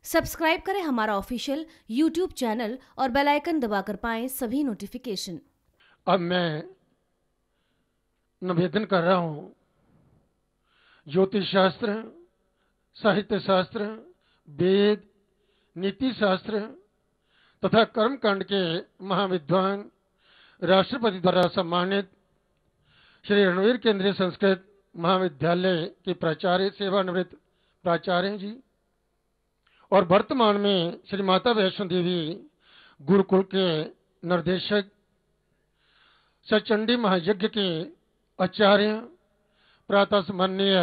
Subscribe करें हमारा official YouTube channel और बेल आइकन दबाकर पाएं सभी नोटिफिकेशन। अब मैं निवेदन कर रहा हूं ज्योतिष शास्त्र, साहित्य शास्त्र, वेद, नीति शास्त्र तथा कर्मकांड के महाविद्वान, राष्ट्रपति द्वारा सम्मानित श्री रणवीर केंद्रीय संस्कृत महाविद्यालय के प्राचार्य, सेवानिवृत्त प्राचार्य जी, और वर्तमान में श्री माता वैष्णो देवी गुरुकुल के निर्देशक, सचंडी महायज्ञ के आचार्य, प्रातः सम्माननीय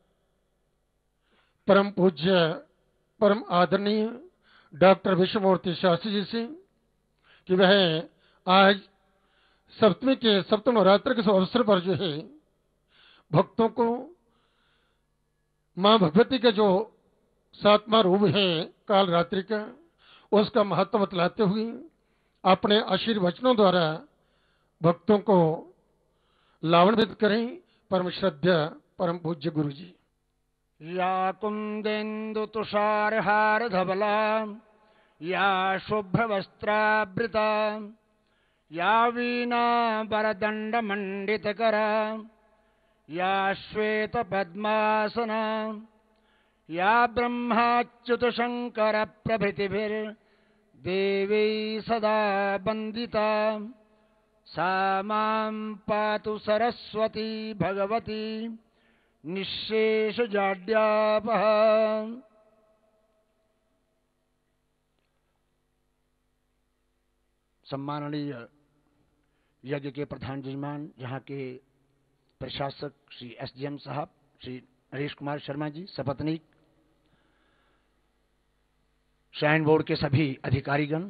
परम पूज्य परम आदरणीय डॉक्टर विश्वमूर्ति शास्त्री जी से कि वह आज सप्तमी के सप्तम नवरात्र के अवसर पर जो है भक्तों को मां भगवती का जो सातवां रूप है काल रात्रि का, उसका महत्व बतलाते हुए अपने आशीर्वचनों द्वारा भक्तों को लावण्यित करें। परम श्रद्धा परम पूज्य गुरु जी। या कुंदेन्दु तुषारहार धवला, या शुभ्रवस्त्रावृता, या वीणा वरदंड मंडितकरा, या श्वेत पद्मासना, या ब्रह्माच्युत शंकर प्रभृतिभिर्देवी सदा वंदिता, सा मां पातु सरस्वती भगवती निःशेष जाड्यापहा। सम्माननीय यज्ञ के प्रधान जजमान, यहाँ के प्रशासक श्री एसडीएम साहब श्री नरेश कुमार शर्मा जी, सपत्नीक, श्राइन बोर्ड के सभी अधिकारीगण,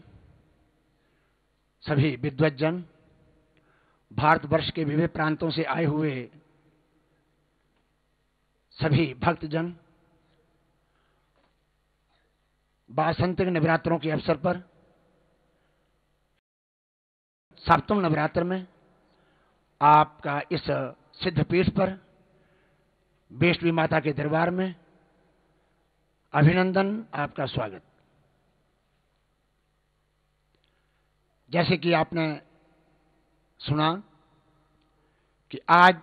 सभी विद्वज्जन, भारतवर्ष के विभिन्न प्रांतों से आए हुए सभी भक्तजन, वासंतिक नवरात्रों के अवसर पर सप्तम नवरात्र में आपका इस सिद्ध पीठ पर वैष्णवी माता के दरबार में अभिनंदन, आपका स्वागत। जैसे कि आपने सुना कि आज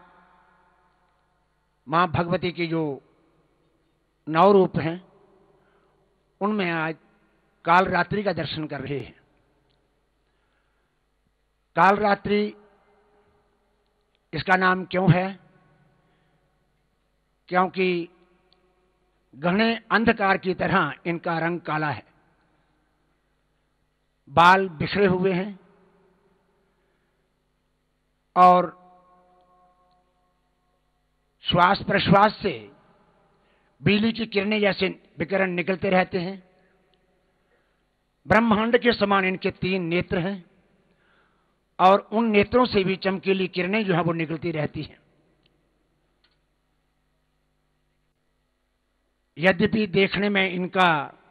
मां भगवती के जो 9 रूप हैं उनमें आज काल रात्रि का दर्शन कर रहे हैं। काल रात्रि इसका नाम क्यों है? क्योंकि घने अंधकार की तरह इनका रंग काला है, बाल बिखरे हुए हैं और श्वास प्रश्वास से बिजली की किरणें जैसे विकिरण निकलते रहते हैं। ब्रह्मांड के समान इनके 3 नेत्र हैं और उन नेत्रों से भी चमकीली किरणें जो है वो निकलती रहती हैं। यद्यपि देखने में इनका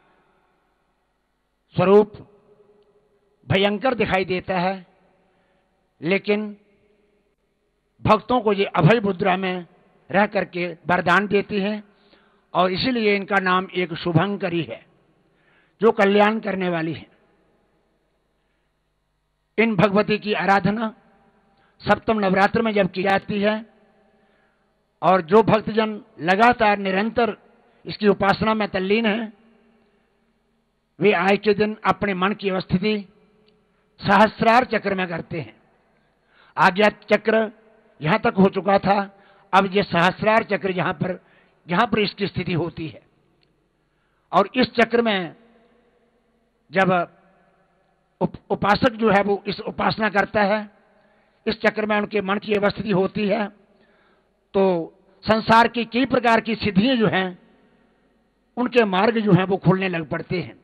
स्वरूप भयंकर दिखाई देता है, लेकिन भक्तों को ये अभय मुद्रा में रह करके वरदान देती है और इसीलिए इनका नाम एक शुभंकरी है, जो कल्याण करने वाली है। इन भगवती की आराधना सप्तम नवरात्र में जब की जाती है और जो भक्तजन लगातार निरंतर इसकी उपासना में तल्लीन है, वे आज के दिन अपने मन की अवस्थिति सहस्रार चक्र में करते हैं। आज्ञा चक्र यहां तक हो चुका था, अब ये सहस्रार चक्र यहां पर इसकी स्थिति होती है। और इस चक्र में जब उपासक जो है वो इस उपासना करता है, इस चक्र में उनके मन की अवस्थिति होती है, तो संसार की कई प्रकार की सिद्धियां जो हैं उनके मार्ग जो हैं वो खुलने लग पड़ते हैं।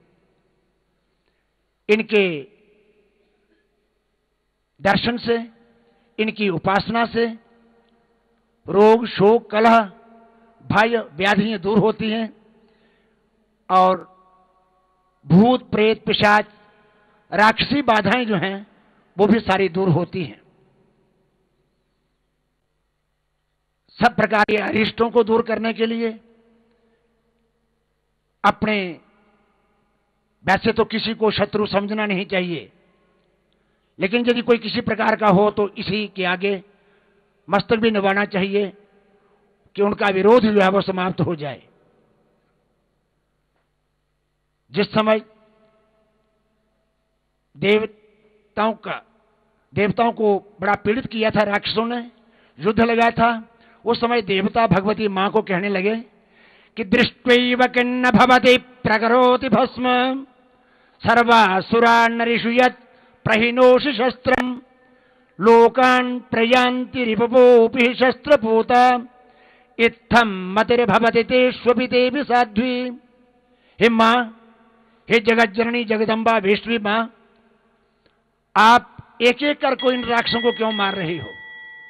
इनके दर्शन से, इनकी उपासना से रोग, शोक, कलह, भय, व्याधियां दूर होती हैं और भूत, प्रेत, पिशाच, राक्षसी बाधाएं जो हैं वो भी सारी दूर होती हैं। सब प्रकार के अरिष्टों को दूर करने के लिए अपने वैसे तो किसी को शत्रु समझना नहीं चाहिए, लेकिन यदि कोई किसी प्रकार का हो तो इसी के आगे मस्तक भी निभाना चाहिए कि उनका विरोध जो है वो समाप्त हो जाए। जिस समय देवताओं को बड़ा पीड़ित किया था राक्षसों ने, युद्ध लगा था, उस समय देवता भगवती मां को कहने लगे कि दृष्ट्वैव किन्न भवति प्रकरोति भस्म सर्वासुरा नरिषु यत् प्रहिनोषि शस्त्रम लोकान् प्रयान्ति रिपवोऽपि शस्त्रपूता इत्थं मतिर्भवति तेष्वपि तेऽपि साध्वी। हे मां, हे जगत जननी जगदम्बा वैष्णवी मां, आप एक एक करके इन राक्षसों को क्यों मार रही हो?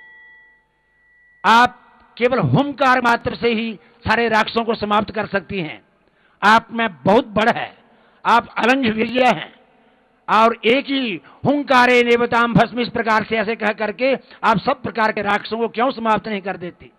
आप केवल हुंकार मात्र से ही सारे राक्षसों को समाप्त कर सकती हैं। आप में बहुत बड़ है, आप अलंघ विजय हैं, और एक ही हुंकारे नेवताम भस्म, इस प्रकार से ऐसे कह करके आप सब प्रकार के राक्षसों को क्यों समाप्त नहीं कर देती?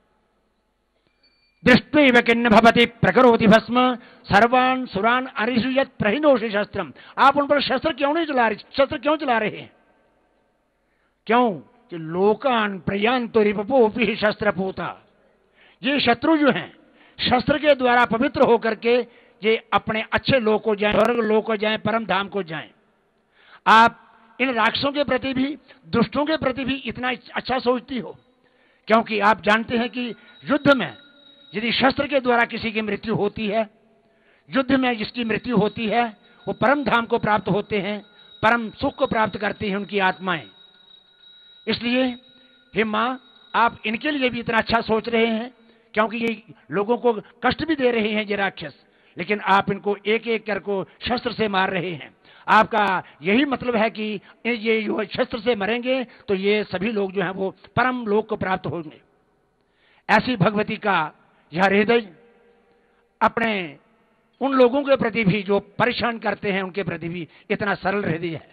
दृष्ट्वैव किन्न भवति प्रकरोति भस्म सर्वान् सुरान् अरिषु यत् प्रहिनोषि शस्त्रम। आप उन पर शस्त्र क्यों नहीं चला रहे? शस्त्र क्यों चला रहे हैं? क्यों कि लोकान् प्रयान्तो रिपवोऽपि शस्त्रपूता। ये शत्रु जो हैं शस्त्र के द्वारा पवित्र होकर के ये अपने अच्छे लोक को जाएं, स्वर्ग लोक को जाएं, परम धाम को जाएं। आप इन राक्षसों के प्रति भी, दुष्टों के प्रति भी इतना अच्छा सोचती हो, क्योंकि आप जानते हैं कि युद्ध में यदि शस्त्र के द्वारा किसी की मृत्यु होती है, युद्ध में जिसकी मृत्यु होती है, वो परम धाम को प्राप्त होते हैं, परम सुख को प्राप्त करती हैं उनकी आत्माएं। इसलिए हे मां, आप इनके लिए भी इतना अच्छा सोच रहे हैं, क्योंकि ये लोगों को कष्ट भी दे रहे हैं ये राक्षस, लेकिन आप इनको एक एक करके शस्त्र से मार रहे हैं। आपका यही मतलब है कि ये जो शस्त्र से मरेंगे तो ये सभी लोग जो हैं वो परम लोक को प्राप्त होंगे। ऐसी भगवती का यह हृदय अपने उन लोगों के प्रति भी जो परेशान करते हैं उनके प्रति भी इतना सरल हृदय है।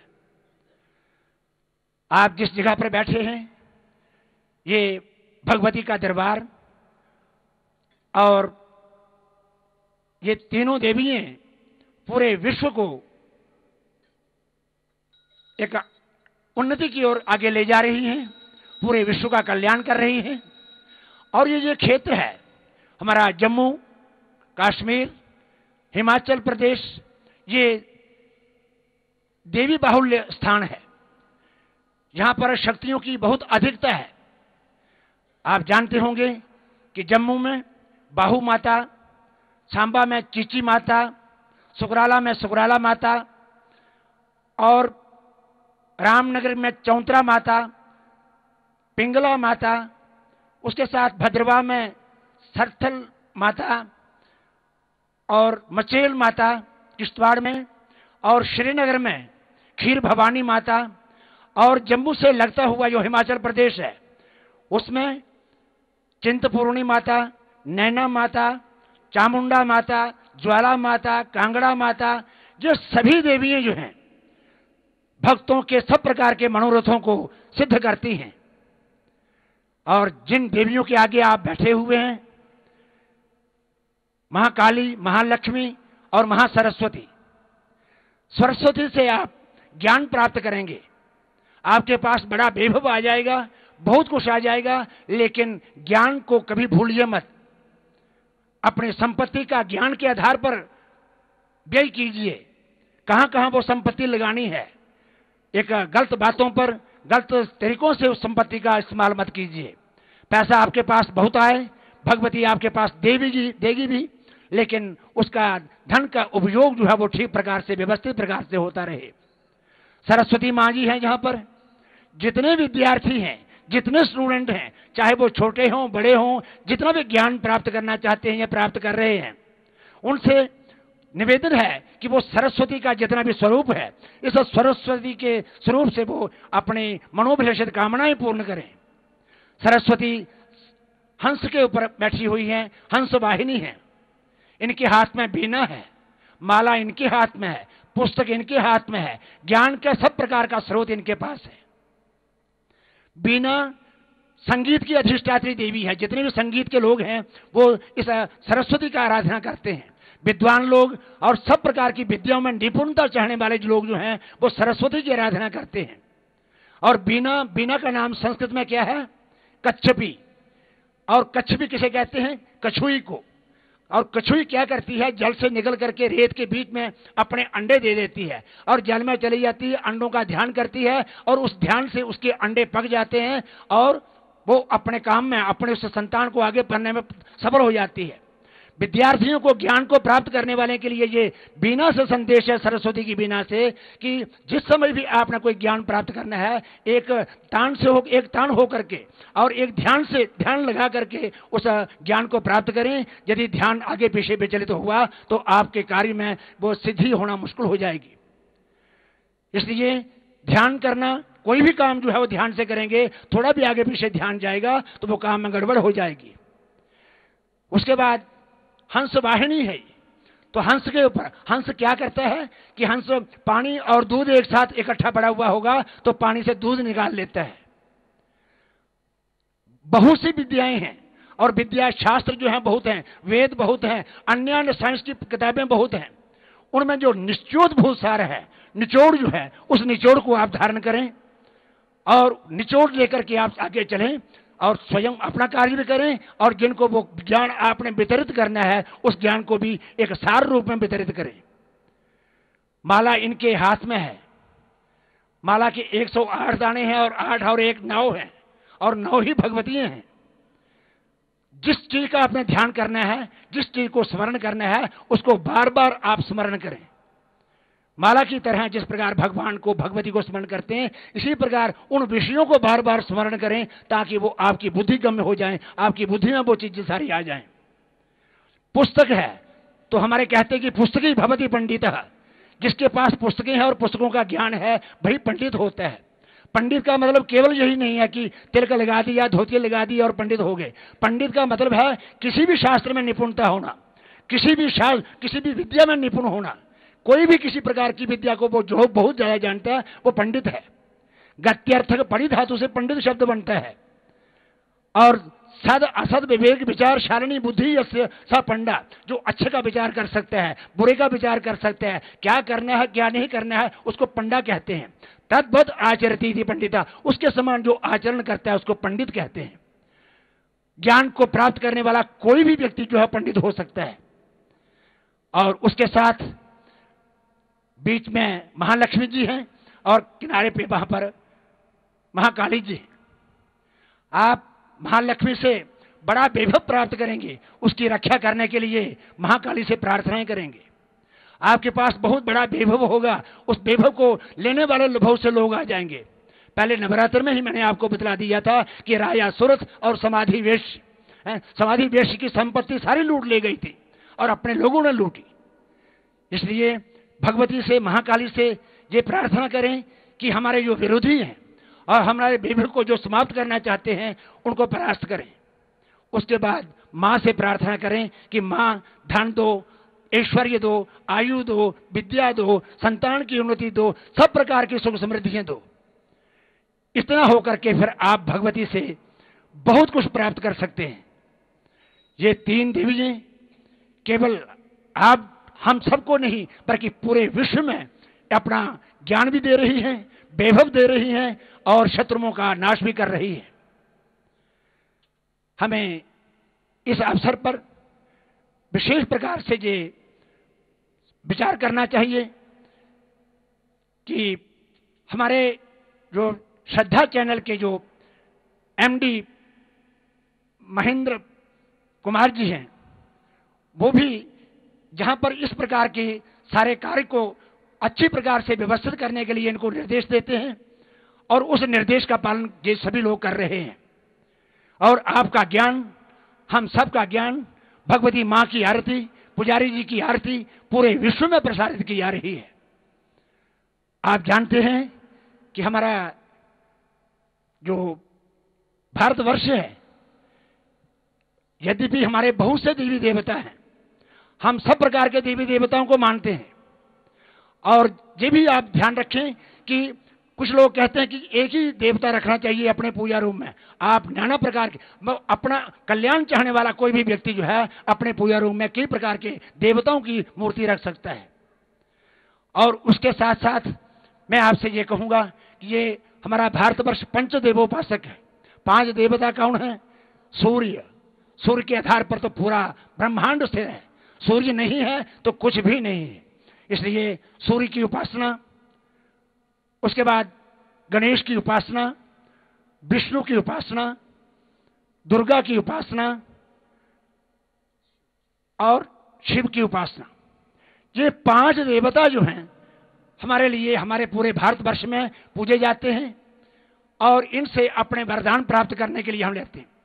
आप जिस जगह पर बैठे हैं ये भगवती का दरबार, और ये तीनों देवियां पूरे विश्व को एक उन्नति की ओर आगे ले जा रही हैं, पूरे विश्व का कल्याण कर रही हैं। और ये जो क्षेत्र है हमारा जम्मू कश्मीर हिमाचल प्रदेश, ये देवी बाहुल्य स्थान है, यहां पर शक्तियों की बहुत अधिकता है। आप जानते होंगे कि जम्मू में बाहू माता, सांबा में चीची माता, सुकराला में सुकराला माता, और रामनगर में चौंतरा माता, पिंगला माता, उसके साथ भद्रवाह में सरथल माता और मचेल माता किश्तवाड़ में, और श्रीनगर में खीर भवानी माता, और जम्मू से लगता हुआ जो हिमाचल प्रदेश है उसमें चिंतपूर्णी माता, नैना माता, चामुंडा माता, ज्वाला माता, कांगड़ा माता, जो सभी देवियां जो हैं भक्तों के सब प्रकार के मनोरथों को सिद्ध करती हैं। और जिन देवियों के आगे आप बैठे हुए हैं, महाकाली, महालक्ष्मी और महासरस्वती, सरस्वती से आप ज्ञान प्राप्त करेंगे, आपके पास बड़ा वैभव आ जाएगा, बहुत कुछ आ जाएगा, लेकिन ज्ञान को कभी भूलिए मत। अपने संपत्ति का ज्ञान के आधार पर व्यय कीजिए। कहां कहां वो संपत्ति लगानी है, एक गलत बातों पर, गलत तरीकों से उस संपत्ति का इस्तेमाल मत कीजिए। पैसा आपके पास बहुत आए, भगवती आपके पास देगी भी, लेकिन उसका धन का उपयोग जो है वो ठीक प्रकार से, व्यवस्थित प्रकार से होता रहे। सरस्वती मां जी हैं जहां पर, जितने विद्यार्थी हैं, जितने स्टूडेंट हैं, चाहे वो छोटे हों बड़े हों, जितना भी ज्ञान प्राप्त करना चाहते हैं या प्राप्त कर रहे हैं, उनसे निवेदन है कि वो सरस्वती का जितना भी स्वरूप है, इस सरस्वती के स्वरूप से वो अपनी मनोभिलाषित कामनाएं पूर्ण करें। सरस्वती हंस के ऊपर बैठी हुई हैं, हंस वाहिनी है, इनके हाथ में बीना है, माला इनके हाथ में है, पुस्तक इनके हाथ में है, ज्ञान का सब प्रकार का स्रोत इनके पास है। बीना संगीत की अधिष्ठात्री देवी है, जितने भी संगीत के लोग हैं वो इस सरस्वती का आराधना करते हैं। विद्वान लोग और सब प्रकार की विद्याओं में निपुणता चाहने वाले जो लोग जो हैं वो सरस्वती की आराधना करते हैं। और बीना, बीना का नाम संस्कृत में क्या है? कच्छपी। और कच्छपी किसे कहते हैं? कछुई को। और कछुई क्या करती है? जल से निकल करके रेत के बीच में अपने अंडे दे देती है और जल में चली जाती है, अंडों का ध्यान करती है और उस ध्यान से उसके अंडे पक जाते हैं और वो अपने काम में, अपने उस संतान को आगे पढ़ने में सफल हो जाती है। विद्यार्थियों को, ज्ञान को प्राप्त करने वाले के लिए ये बीना से संदेश है, सरस्वती की बीना से, कि जिस समय भी आपने कोई ज्ञान प्राप्त करना है, एक तान हो करके और एक ध्यान से, ध्यान लगा करके उस ज्ञान को प्राप्त करें। यदि ध्यान आगे पीछे विचलित हुआ तो आपके कार्य में वो सिद्धि होना मुश्किल हो जाएगी। इसलिए ध्यान करना, कोई भी काम जो है वो ध्यान से करेंगे, थोड़ा भी आगे पीछे ध्यान जाएगा तो वो काम में गड़बड़ हो जाएगी। उसके बाद हंस वाहिनी है। तो हंस के ऊपर, हंस क्या करता है कि हंस पानी और दूध एक साथ इकट्ठा पड़ा हुआ होगा तो पानी से दूध निकाल लेता है। बहुत सी विद्याएं हैं और विद्या शास्त्र जो है बहुत हैं, वेद बहुत हैं, अन्य साइंस की किताबें बहुत हैं। उनमें जो निचोड़ सार है, निचोड़ जो है, उस निचोड़ को आप धारण करें और निचोड़ लेकर के आप आगे चलें और स्वयं अपना कार्य भी करें और जिनको वो ज्ञान आपने वितरित करना है उस ज्ञान को भी एक सार रूप में वितरित करें। माला इनके हाथ में है। माला के 108 दाने हैं और 8 और 1 9 है और 9 ही भगवतियां हैं। जिस चीज का आपने ध्यान करना है, जिस चीज को स्मरण करना है, उसको बार बार आप स्मरण करें। माला की तरह जिस प्रकार भगवान को, भगवती को स्मरण करते हैं, इसी प्रकार उन विषयों को बार बार स्मरण करें ताकि वो आपकी बुद्धि गम्य हो जाएं, आपकी बुद्धि में वो चीजें सारी आ जाएं। पुस्तक है तो हमारे कहते हैं कि पुस्तकी भवति पंडितः। जिसके पास पुस्तकें हैं और पुस्तकों का ज्ञान है वही पंडित होता है। पंडित का मतलब केवल यही नहीं है कि तिलक लगा दिया, धोती लगा दी और पंडित हो गए। पंडित का मतलब है किसी भी शास्त्र में निपुणता होना, किसी भी विद्या में निपुण होना। कोई भी किसी प्रकार की विद्या को वो जो बहुत ज्यादा जानता है वो पंडित है। गत्यर्थक पड़ी धातु से पंडित शब्द बनता है। और सद असद विवेक विचार शालिनी बुद्धि सा पंडा, जो अच्छे का विचार कर सकता है, बुरे का विचार कर सकता है, क्या करना है क्या नहीं करना है, उसको पंडा कहते हैं। तद्वद आचरती थी पंडिता, उसके समान जो आचरण करता है उसको पंडित कहते हैं। ज्ञान को प्राप्त करने वाला कोई भी व्यक्ति जो है पंडित हो सकता है। और उसके साथ बीच में महालक्ष्मी जी हैं और किनारे पे वहां पर महाकाली जी। आप महालक्ष्मी से बड़ा वैभव प्राप्त करेंगे, उसकी रक्षा करने के लिए महाकाली से प्रार्थनाएं करेंगे। आपके पास बहुत बड़ा वैभव होगा, उस वैभव को लेने वाले बहुत से लोग आ जाएंगे। पहले नवरात्र में ही मैंने आपको बतला दिया था कि राजा सुरथ और समाधि वेश की संपत्ति सारी लूट ले गई थी और अपने लोगों ने लूटी। इसलिए भगवती से, महाकाली से ये प्रार्थना करें कि हमारे जो विरोधी हैं और हमारे वैभव को जो समाप्त करना चाहते हैं उनको परास्त करें। उसके बाद मां से प्रार्थना करें कि मां धन दो, ऐश्वर्य दो, आयु दो, विद्या दो, संतान की उन्नति दो, सब प्रकार की सुख समृद्धियां दो। इतना होकर के फिर आप भगवती से बहुत कुछ प्राप्त कर सकते हैं। ये 3 देवियां केवल आप हम सबको नहीं बल्कि पूरे विश्व में अपना ज्ञान भी दे रही हैं, वैभव दे रही हैं और शत्रुओं का नाश भी कर रही है। हमें इस अवसर पर विशेष प्रकार से ये विचार करना चाहिए कि हमारे जो श्रद्धा चैनल के जो एमडी महेंद्र कुमार जी हैं, वो भी जहां पर इस प्रकार के सारे कार्य को अच्छी प्रकार से व्यवस्थित करने के लिए इनको निर्देश देते हैं और उस निर्देश का पालन ये सभी लोग कर रहे हैं। और आपका ज्ञान, हम सबका ज्ञान, भगवती मां की आरती, पुजारी जी की आरती पूरे विश्व में प्रसारित की जा रही है। आप जानते हैं कि हमारा जो भारतवर्ष है, यद्यपि हमारे बहुत से देवी देवता हैं, हम सब प्रकार के देवी देवताओं को मानते हैं। और ये भी आप ध्यान रखें कि कुछ लोग कहते हैं कि एक ही देवता रखना चाहिए अपने पूजा रूम में। आप नाना प्रकार के, अपना कल्याण चाहने वाला कोई भी व्यक्ति जो है अपने पूजा रूम में कई प्रकार के देवताओं की मूर्ति रख सकता है। और उसके साथ साथ मैं आपसे ये कहूंगा कि ये हमारा भारतवर्ष पंचदेवोपासक है। 5 देवता कौन है? सूर्य। सूर्य के आधार पर तो पूरा ब्रह्मांड स्थिर है। सूर्य नहीं है तो कुछ भी नहीं है। इसलिए सूर्य की उपासना, उसके बाद गणेश की उपासना, विष्णु की उपासना, दुर्गा की उपासना और शिव की उपासना, ये 5 देवता जो हैं हमारे लिए, हमारे पूरे भारतवर्ष में पूजे जाते हैं और इनसे अपने वरदान प्राप्त करने के लिए हम लेते हैं।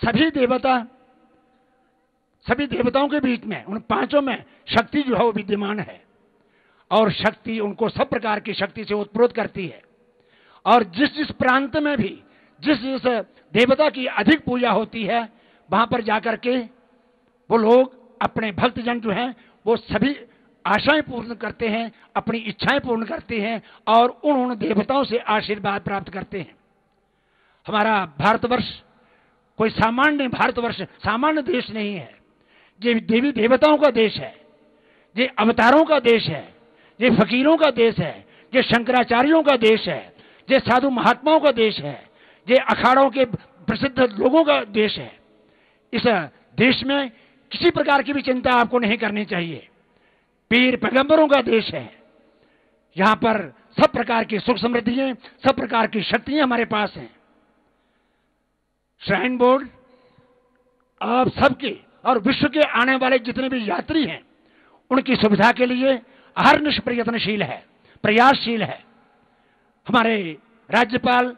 सभी देवताओं के बीच में, उन 5 में शक्ति जो है वो विद्यमान है और शक्ति उनको सब प्रकार की शक्ति से उत्प्रोत करती है। और जिस जिस प्रांत में भी जिस जिस देवता की अधिक पूजा होती है वहां पर जाकर के वो लोग अपने भक्तजन जो हैं वो सभी आशाएं पूर्ण करते हैं, अपनी इच्छाएं पूर्ण करते हैं और उन देवताओं से आशीर्वाद प्राप्त करते हैं। हमारा भारतवर्ष कोई सामान्य देश नहीं है। ये देवी देवताओं का देश है, ये अवतारों का देश है, ये फकीरों का देश है, ये शंकराचार्यों का देश है, ये साधु महात्माओं का देश है, ये अखाड़ों के प्रसिद्ध लोगों का देश है। इस देश में किसी प्रकार की भी चिंता आपको नहीं करनी चाहिए। पीर पैगंबरों का देश है। यहां पर सब प्रकार की सुख समृद्धियां, सब प्रकार की शक्तियां हमारे पास हैं। श्राइन बोर्ड आप सबके और विश्व के आने वाले जितने भी यात्री हैं उनकी सुविधा के लिए अहर्निश प्रयत्नशील है, प्रयासशील है। हमारे राज्यपाल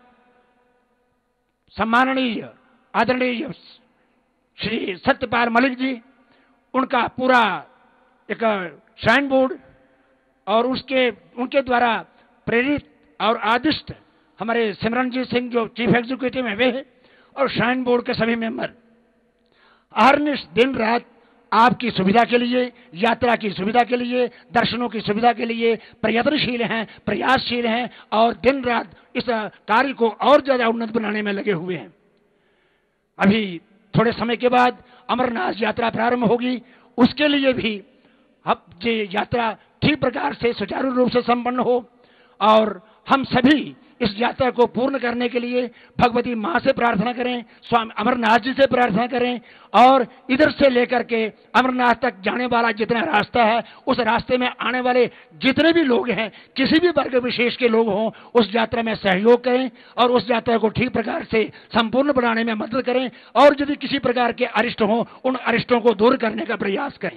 सम्माननीय आदरणीय श्री सत्यपाल मलिक जी, उनका पूरा एक श्राइन बोर्ड और उनके द्वारा प्रेरित और आदिष्ट हमारे सिमरनजीत सिंह जो चीफ एग्जीक्यूटिव है वे है, और श्राइन बोर्ड के सभी मेंबर अहर्निश दिन रात आपकी सुविधा के लिए, यात्रा की सुविधा के लिए, दर्शनों की सुविधा के लिए प्रयत्नशील हैं, प्रयासशील हैं और दिन रात इस कार्य को और ज्यादा उन्नत बनाने में लगे हुए हैं। अभी थोड़े समय के बाद अमरनाथ यात्रा प्रारंभ होगी। उसके लिए भी अब ये यात्रा ठीक प्रकार से सुचारू रूप से संपन्न हो और हम सभी इस यात्रा को पूर्ण करने के लिए भगवती मां से प्रार्थना करें, स्वामी अमरनाथ जी से प्रार्थना करें और इधर से लेकर के अमरनाथ तक जाने वाला जितना रास्ता है उस रास्ते में आने वाले जितने भी लोग हैं, किसी भी वर्ग विशेष के लोग हों, उस यात्रा में सहयोग करें और उस यात्रा को ठीक प्रकार से संपूर्ण बनाने में मदद करें और यदि किसी प्रकार के अरिष्ट हों उन अरिष्टों को दूर करने का प्रयास करें।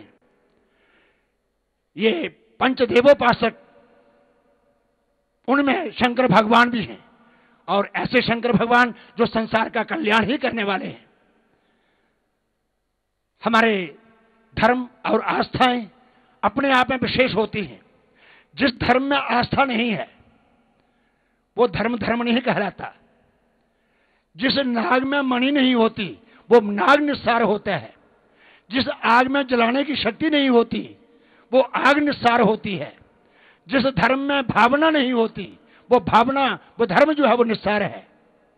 ये पंचदेवोपासक, उनमें शंकर भगवान भी हैं और ऐसे शंकर भगवान जो संसार का कल्याण ही करने वाले हैं। हमारे धर्म और आस्थाएं अपने आप में विशेष होती हैं। जिस धर्म में आस्था नहीं है वो धर्म नहीं कहलाता। जिस नाग में मणि नहीं होती वो नाग निस्सार होता है। जिस आग में जलाने की शक्ति नहीं होती वो आग निस्सार होती है। जिस धर्म में भावना नहीं होती वो धर्म जो है वो निस्सार है।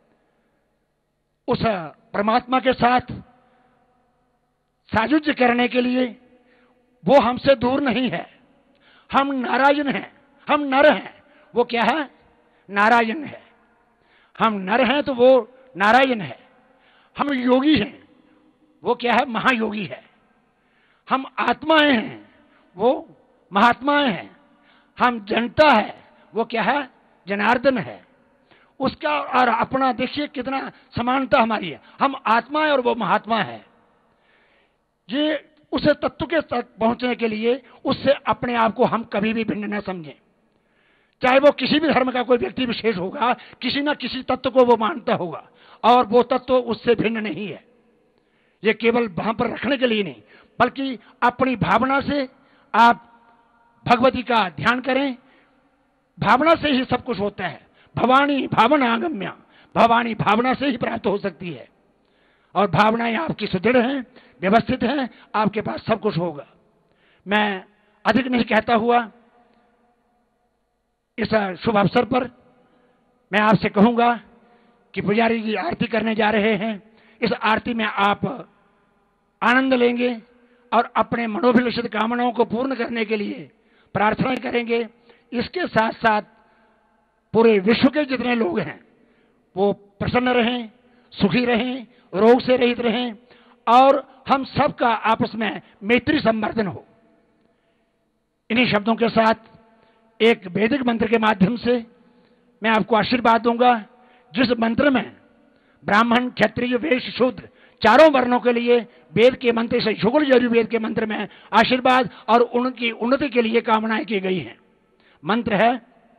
उस परमात्मा के साथ सायुज्य करने के लिए वो हमसे दूर नहीं है। हम नारायण हैं, हम नर हैं, वो क्या है? नारायण है। हम नर हैं तो वो नारायण है। हम योगी हैं, वो क्या है? महायोगी है। हम आत्माएं हैं, वो महात्माएं हैं। हम जनता है, वो क्या है? जनार्दन है। उसका और अपना देखिए कितना समानता हमारी है। हम आत्मा है और वो महात्मा है। ये उस तत्व के तक पहुंचने के लिए उससे अपने आप को हम कभी भी भिन्न न समझें। चाहे वो किसी भी धर्म का कोई व्यक्ति विशेष होगा, किसी न किसी तत्व को वो मानता होगा और वो तत्व उससे भिन्न नहीं है। ये केवल वहां पर रखने के लिए नहीं बल्कि अपनी भावना से आप भगवती का ध्यान करें। भावना से ही सब कुछ होता है। भवानी भावनागम्या, भवानी भावना से ही प्राप्त हो सकती है और भावनाएं आपकी सुदृढ़ हैं, व्यवस्थित हैं, आपके पास सब कुछ होगा। मैं अधिक नहीं कहता हुआ इस शुभ अवसर पर मैं आपसे कहूंगा कि पुजारी जी आरती करने जा रहे हैं। इस आरती में आप आनंद लेंगे और अपने मनोभिलषित कामनाओं को पूर्ण करने के लिए प्रार्थनाएं करेंगे। इसके साथ साथ पूरे विश्व के जितने लोग हैं वो प्रसन्न रहें, सुखी रहें, रोग से रहित रहें और हम सबका आपस में मैत्री संवर्धन हो। इन्हीं शब्दों के साथ एक वैदिक मंत्र के माध्यम से मैं आपको आशीर्वाद दूंगा, जिस मंत्र में ब्राह्मण, क्षत्रिय, वैश्य, शूद्र चारों वर्णों के लिए वेद के मंत्र से शुक्ल यजुर्वेद के मंत्र में आशीर्वाद और उनकी उन्नति के लिए कामनाएं की गई हैं। मंत्र है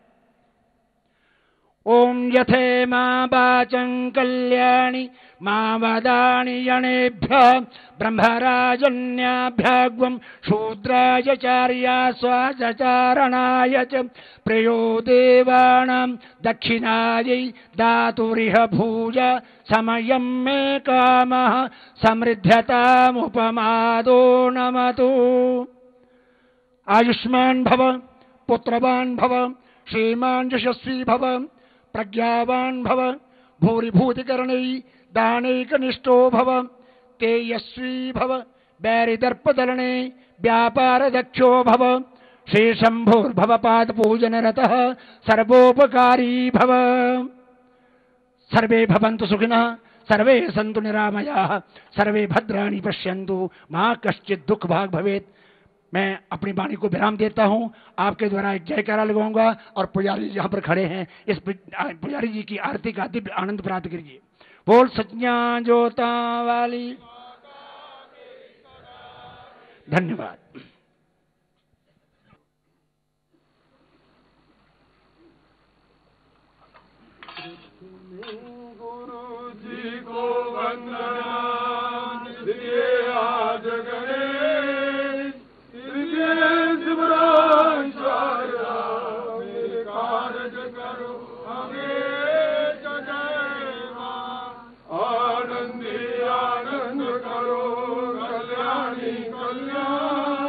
ओम यथे मां वाचं कल्याणी मां वदानि यणेभ्यः ब्रह्मराजन्याभ्याग्वं शूद्राचार्या स्वाचारणाय च प्रियो देवानां दक्षिणायै दातुरिह भूज समयं मे कामः समृद्ध्यतामुपमादो नमतु। आयुष्मान भव, पुत्रवान भव, श्रीमान यशस्वी भव, प्रज्ञावान भव, भूरिभूतिकरणै दानैकनिष्ठो भव, तेजस्वी भव, वैरिदर्पदलने व्यापारदक्षो भव, श्रीशंभोर्भव पादपूजनरतः सर्वोपकारी भव। सर्वे भवन्तु सुखिनः, सर्वे सन्तु निरामयाः, सर्वे भद्राणि पश्यन्तु, मा कश्चित् दुःख भाग भवेत्। मैं अपनी वाणी को विराम देता हूं। आपके द्वारा एक जयकारा लगाऊंगा और पुजारी जी यहाँ पर खड़े हैं, इस पुजारी जी की आरती का दिव्य आनंद प्राप्त करिए। बोल सच्चा जोता वाली। धन्यवाद। गुरु जी को वंदना दिए आज गणेश, शिवराज शारदा मेरे कारज करो हमें जय मां। आनंदी आनंद करो कल्याणी कल्याण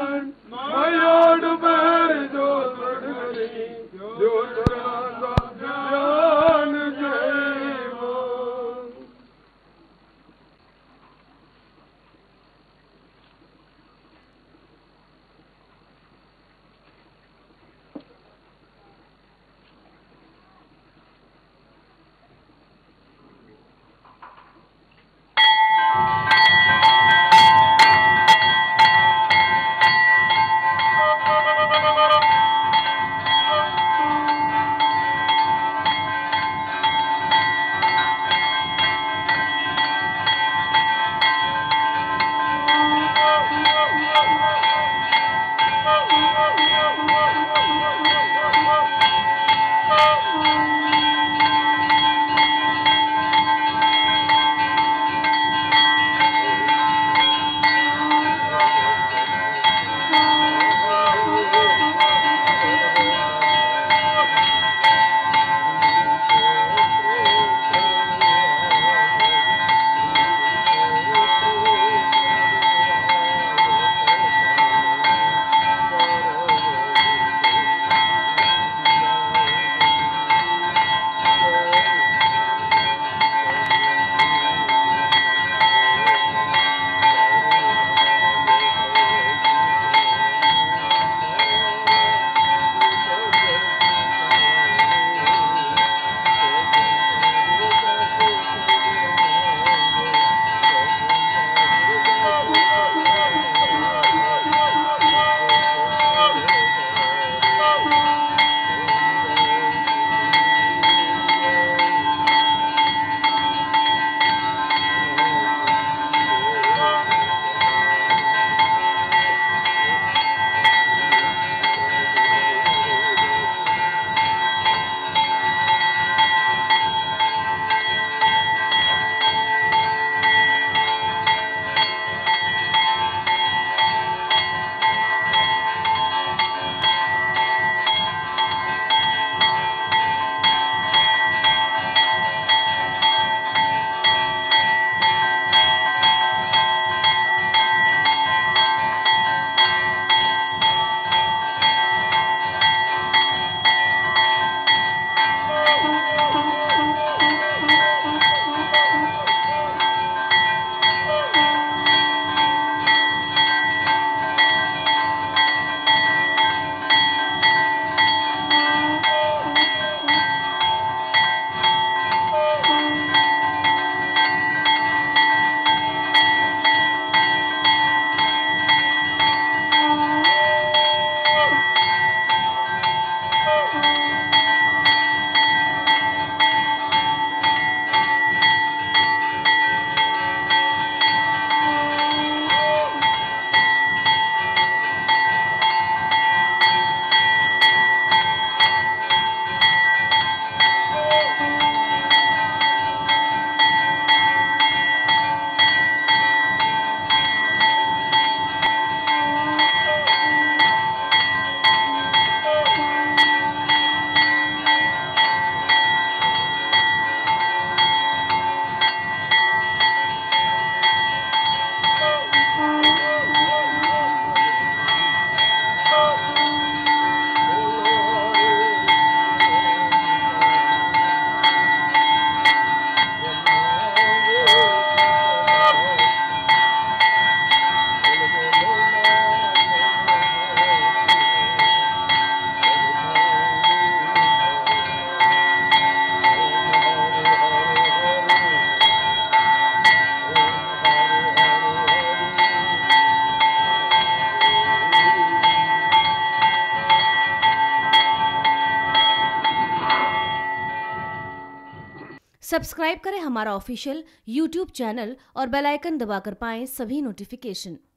सब्सक्राइब करें हमारा ऑफिशियल यूट्यूब चैनल और बेल आइकन दबाकर पाएं सभी नोटिफिकेशन।